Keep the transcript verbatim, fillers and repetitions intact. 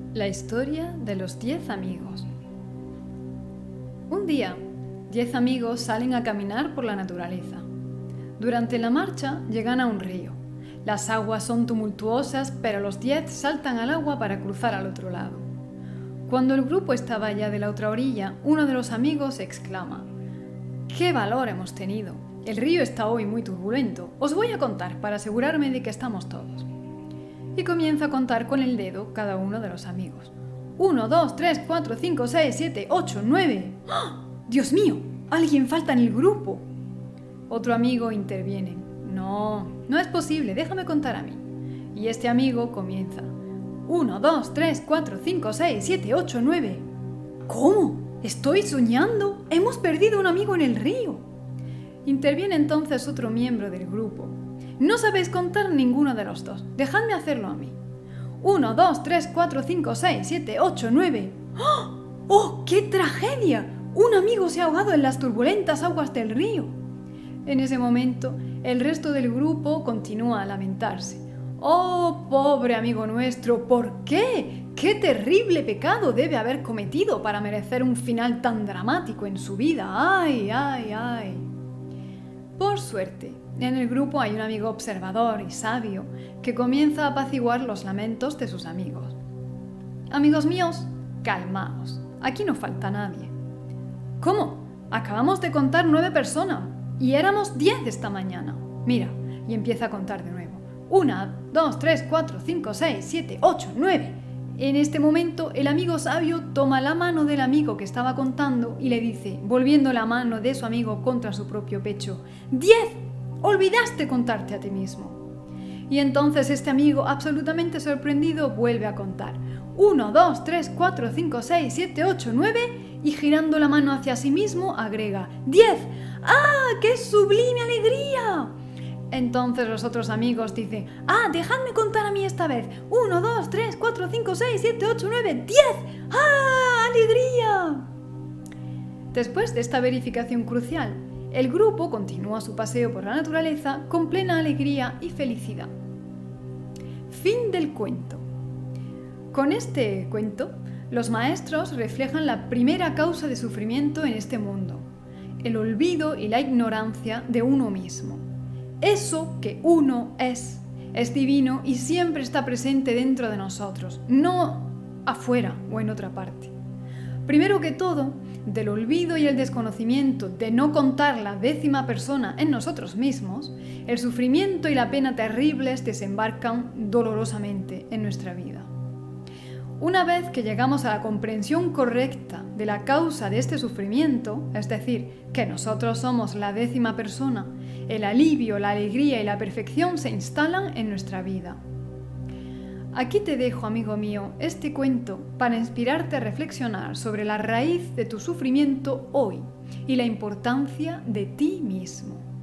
La historia de los diez amigos. Un día, diez amigos salen a caminar por la naturaleza. Durante la marcha llegan a un río. Las aguas son tumultuosas, pero los diez saltan al agua para cruzar al otro lado. Cuando el grupo estaba ya de la otra orilla, uno de los amigos exclama: ¡Qué valor hemos tenido! El río está hoy muy turbulento. Os voy a contar para asegurarme de que estamos todos. Y comienza a contar con el dedo cada uno de los amigos. Uno, dos, tres, cuatro, cinco, seis, siete, ocho, nueve. ¡Oh! ¡Dios mío! ¡Alguien falta en el grupo! Otro amigo interviene. No, no es posible, déjame contar a mí. Y este amigo comienza. Uno, dos, tres, cuatro, cinco, seis, siete, ocho, nueve. ¿Cómo? ¿Estoy soñando? Hemos perdido un amigo en el río. Interviene entonces otro miembro del grupo. No sabéis contar ninguno de los dos. Dejadme hacerlo a mí. Uno, dos, tres, cuatro, cinco, seis, siete, ocho, nueve. ¡Oh! ¡Oh, qué tragedia! Un amigo se ha ahogado en las turbulentas aguas del río. En ese momento, el resto del grupo continúa a lamentarse. ¡Oh, pobre amigo nuestro! ¿Por qué? ¡Qué terrible pecado debe haber cometido para merecer un final tan dramático en su vida! ¡Ay, ay, ay! Por suerte, en el grupo hay un amigo observador y sabio que comienza a apaciguar los lamentos de sus amigos. Amigos míos, calmaos, aquí no falta nadie. ¿Cómo? Acabamos de contar nueve personas y éramos diez esta mañana. Mira, y empieza a contar de nuevo. Una, dos, tres, cuatro, cinco, seis, siete, ocho, nueve. En este momento, el amigo sabio toma la mano del amigo que estaba contando y le dice, volviendo la mano de su amigo contra su propio pecho: ¡Diez! ¡Olvidaste contarte a ti mismo! Y entonces este amigo, absolutamente sorprendido, vuelve a contar. Uno, dos, tres, cuatro, cinco, seis, siete, ocho, nueve, y girando la mano hacia sí mismo, agrega: ¡Diez! ¡Ah, qué sublime alegría! Entonces los otros amigos dicen: ¡Ah, dejadme contar a mí esta vez! Uno, dos, tres, cuatro, cinco, seis, siete, ocho, nueve, diez. ¡Ah, alegría! Después de esta verificación crucial, el grupo continúa su paseo por la naturaleza con plena alegría y felicidad. Fin del cuento. Con este cuento, los maestros reflejan la primera causa de sufrimiento en este mundo: el olvido y la ignorancia de uno mismo. Eso que uno es, es divino y siempre está presente dentro de nosotros, no afuera o en otra parte. Primero que todo, del olvido y el desconocimiento de no contar la décima persona en nosotros mismos, el sufrimiento y la pena terribles desembarcan dolorosamente en nuestra vida. Una vez que llegamos a la comprensión correcta de la causa de este sufrimiento, es decir, que nosotros somos la décima persona, el alivio, la alegría y la perfección se instalan en nuestra vida. Aquí te dejo, amigo mío, este cuento para inspirarte a reflexionar sobre la raíz de tu sufrimiento hoy y la importancia de ti mismo.